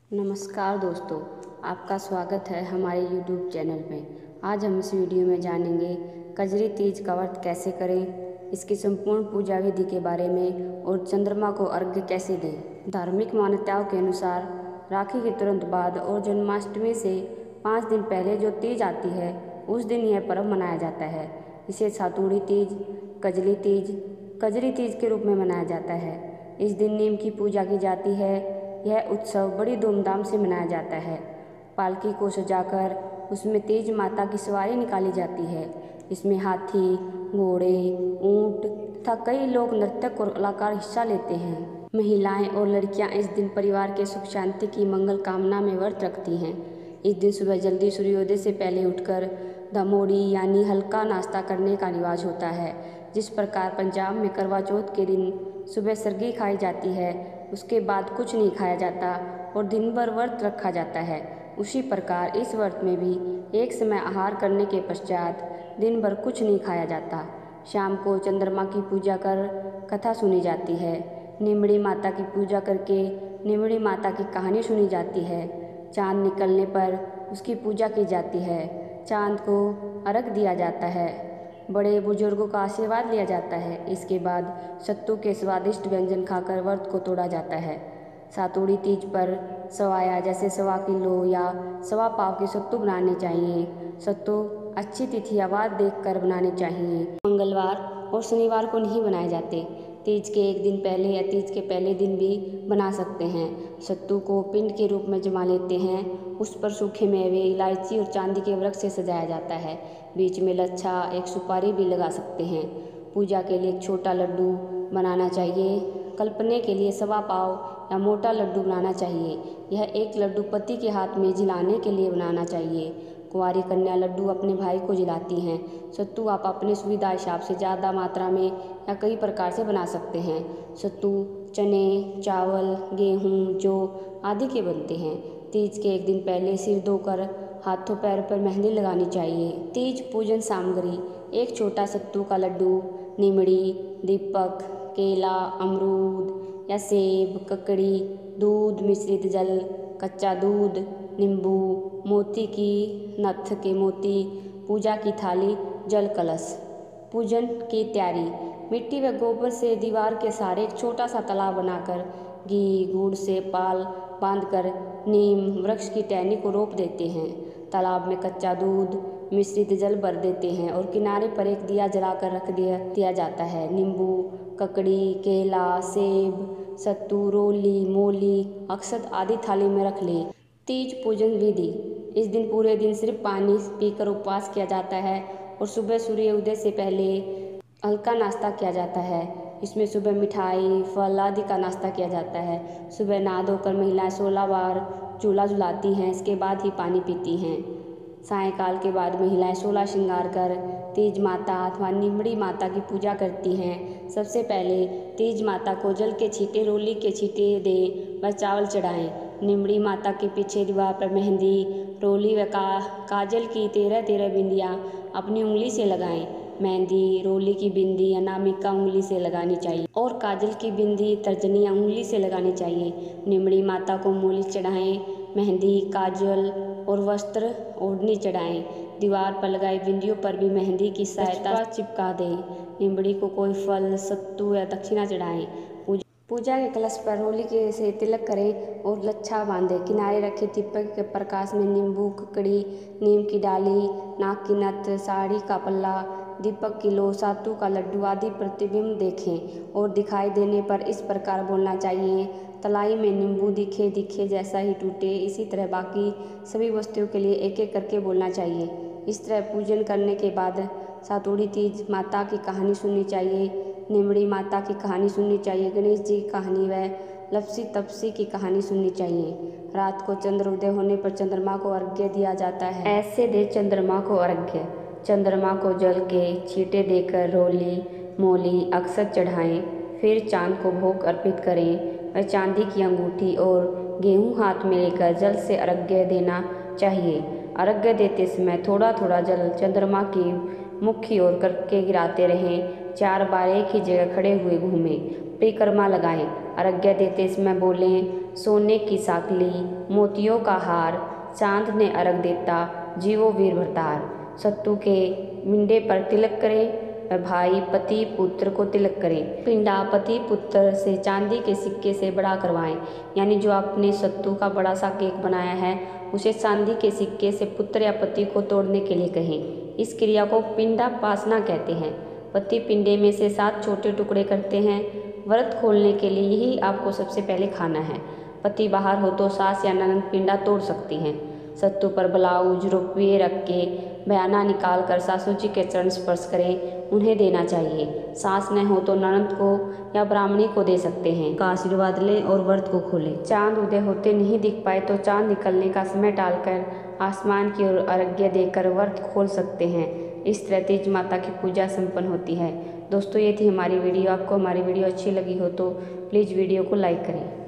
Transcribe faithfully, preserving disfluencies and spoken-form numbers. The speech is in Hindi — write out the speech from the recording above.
नमस्कार दोस्तों, आपका स्वागत है हमारे यूट्यूब चैनल में। आज हम इस वीडियो में जानेंगे कजरी तीज का व्रत कैसे करें, इसकी संपूर्ण पूजा विधि के बारे में और चंद्रमा को अर्घ्य कैसे दें। धार्मिक मान्यताओं के अनुसार राखी के तुरंत बाद और जन्माष्टमी से पाँच दिन पहले जो तीज आती है उस दिन यह पर्व मनाया जाता है। इसे सातुड़ी तीज, कजली तीज, कजरी तीज के रूप में मनाया जाता है। इस दिन नीम की पूजा की जाती है। यह उत्सव बड़ी धूमधाम से मनाया जाता है। पालकी को सजाकर उसमें तीज माता की सवारी निकाली जाती है। इसमें हाथी, घोड़े, ऊंट तथा कई लोक नर्तक और कलाकार हिस्सा लेते हैं। महिलाएं और लड़कियां इस दिन परिवार के सुख शांति की मंगल कामना में व्रत रखती हैं। इस दिन सुबह जल्दी सूर्योदय से पहले उठकर दमोड़ी यानी हल्का नाश्ता करने का रिवाज होता है। जिस प्रकार पंजाब में करवा चौथ के दिन सुबह सरगी खाई जाती है, उसके बाद कुछ नहीं खाया जाता और दिन भर व्रत रखा जाता है, उसी प्रकार इस व्रत में भी एक समय आहार करने के पश्चात दिन भर कुछ नहीं खाया जाता। शाम को चंद्रमा की पूजा कर कथा सुनी जाती है। निमड़ी माता की पूजा करके निमड़ी माता की कहानी सुनी जाती है। चाँद निकलने पर उसकी पूजा की जाती है। चाँद को अर्घ दिया जाता है। बड़े बुजुर्गों का आशीर्वाद लिया जाता है। इसके बाद सत्तू के स्वादिष्ट व्यंजन खाकर व्रत को तोड़ा जाता है। सातुड़ी तीज पर सवाया जैसे सवा किलो या सवा पाव के सत्तू बनाने चाहिए। सत्तू अच्छी तिथि या वार देख कर बनाने चाहिए। मंगलवार और शनिवार को नहीं बनाए जाते। तीज के एक दिन पहले या तीज के पहले दिन भी बना सकते हैं। सत्तू को पिंड के रूप में जमा लेते हैं। उस पर सूखे मेवे, इलायची और चांदी के वृक्ष से सजाया जाता है। बीच में लच्छा, एक सुपारी भी लगा सकते हैं। पूजा के लिए एक छोटा लड्डू बनाना चाहिए। कल्पने के लिए सवा पाव या मोटा लड्डू बनाना चाहिए। यह एक लड्डू पति के हाथ में जिलाने के लिए बनाना चाहिए। कुंवारी कन्या लड्डू अपने भाई को जिलाती हैं। सत्तू आप अपनी सुविधा हिसाब से ज़्यादा मात्रा में या कई प्रकार से बना सकते हैं। सत्तू चने, चावल, गेहूँ, जौ आदि के बनते हैं। तीज के एक दिन पहले सिर धोकर हाथों पैरों पर मेहंदी लगानी चाहिए। तीज पूजन सामग्री: एक छोटा सत्तू का लड्डू, निमड़ी, दीपक, केला, अमरूद या सेब, ककड़ी, दूध, मिश्रित जल, कच्चा दूध, नींबू, मोती की नथ के मोती, पूजा की थाली, जल कलश। पूजन की तैयारी: मिट्टी व गोबर से दीवार के सहारे एक छोटा सा तालाब बनाकर घी गुड़ से पाल बांधकर नीम वृक्ष की टहनी को रोप देते हैं। तालाब में कच्चा दूध मिश्रित जल भर देते हैं और किनारे पर एक दिया जलाकर रख दिया दिया जाता है। नींबू, ककड़ी, केला, सेब, सत्तू, रोली, मोली, अक्षत आदि थाली में रख ले। तीज पूजन विधि: इस दिन पूरे दिन सिर्फ पानी पीकर उपवास किया जाता है और सुबह सूर्य उदय से पहले हल्का नाश्ता किया जाता है। इसमें सुबह मिठाई, फल आदि का नाश्ता किया जाता है। सुबह नहा धोकर महिलाएं सोलह बार चूल्हा झुलाती हैं, इसके बाद ही पानी पीती हैं। सायंकाल के बाद महिलाएं सोलह श्रृंगार कर तीज माता अथवा निमड़ी माता की पूजा करती हैं। सबसे पहले तीज माता को जल के छींटे, रोली के छींटे दें व चावल चढ़ाएं। निमड़ी माता के पीछे दीवार पर मेहंदी, रोली व का काजल की तेरह तेरह बिंदियाँ अपनी उंगली से लगाएं। मेहंदी, रोली की बिंदी अनामिका उंगली से लगानी चाहिए और काजल की बिंदी तर्जनी उंगली से लगानी चाहिए। निमड़ी माता को मूली चढ़ाएं। मेहंदी, काजल और वस्त्र ओढ़नी चढ़ाएं। दीवार पर लगाई बिंदियों पर भी मेहंदी की सहायता चिपका दें। निमड़ी को कोई फल, सत्तू या दक्षिणा चढ़ाएं। पूजा के कलश पर रोली के से तिलक करें और लच्छा बांधें। किनारे रखे दीपक के प्रकाश में नींबू, ककड़ी, नीम की डाली, नाक की नथ, साड़ी का पल्ला, दीपक की लो, सातू का लड्डू आदि प्रतिबिंब देखें और दिखाई देने पर इस प्रकार बोलना चाहिए: तलाई में नींबू दिखे दिखे जैसा ही टूटे। इसी तरह बाकी सभी वस्तुओं के लिए एक एक करके बोलना चाहिए। इस तरह पूजन करने के बाद सातुड़ी तीज माता की कहानी सुननी चाहिए, निमड़ी माता की कहानी सुननी चाहिए, गणेश जी की कहानी व लपसी तपसी की कहानी सुननी चाहिए। रात को चंद्रोदय होने पर चंद्रमा को अर्घ्य दिया जाता है। ऐसे दे चंद्रमा को अर्घ्य: चंद्रमा को जल के छींटे देकर रोली, मोली, अक्षत चढ़ाएं। फिर चांद को भोग अर्पित करें व चांदी की अंगूठी और गेहूं हाथ में लेकर जल से अर्घ्य देना चाहिए। अर्घ्य देते समय थोड़ा थोड़ा जल चंद्रमा की मुख की ओर करके गिराते रहें। चार बार एक ही जगह खड़े हुए घूमे, परिक्रमा लगाएं। अर्घ्य देते समय बोलें, सोने की साकली मोतियों का हार, चांद ने अर्घ देता जीवो वीर भरतार। सत्तू के मिंडे पर तिलक करें, भाई पति पुत्र को तिलक करें। पिंडा पति पुत्र से चांदी के सिक्के से बड़ा करवाएं, यानी जो आपने सत्तू का बड़ा सा केक बनाया है उसे चांदी के सिक्के से पुत्र या पति को तोड़ने के लिए कहें। इस क्रिया को पिंडा पासना कहते हैं। पति पिंडे में से सात छोटे टुकड़े करते हैं। व्रत खोलने के लिए ही आपको सबसे पहले खाना है। पति बाहर हो तो सास या ननद पिंडा तोड़ सकती हैं। सत्तू पर ब्लाउज रुपये रख के बयाना निकाल कर सासू जी के चरण स्पर्श करें, उन्हें देना चाहिए। सास न हो तो ननद को या ब्राह्मणी को दे सकते हैं। का आशीर्वाद लें और व्रत को खोलें। चांद उदय होते नहीं दिख पाए तो चांद निकलने का समय टालकर आसमान की ओर अर्घ्य देकर व्रत खोल सकते हैं। इस तरह तीज माता की पूजा संपन्न होती है। दोस्तों, ये थी हमारी वीडियो। आपको हमारी वीडियो अच्छी लगी हो तो प्लीज़ वीडियो को लाइक करें।